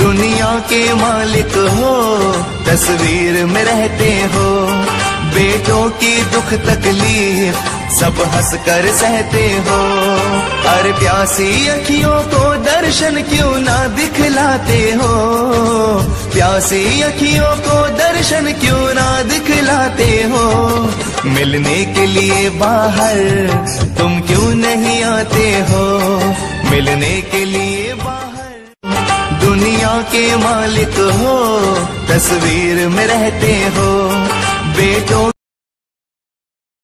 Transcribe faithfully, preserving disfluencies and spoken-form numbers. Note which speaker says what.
Speaker 1: दुनिया के मालिक हो, तस्वीर में रहते हो। बेटों की दुख तकलीफ सब हंस कर सहते हो। अरे प्यासी अखियों को दर्शन क्यों ना दिखलाते हो, प्यासी अखियों को दर्शन क्यों ना दिखलाते हो। मिलने के लिए बाहर तुम क्यों नहीं आते हो, मिलने के लिए बाहर। दुनिया के मालिक हो, तस्वीर में रहते हो। बेटों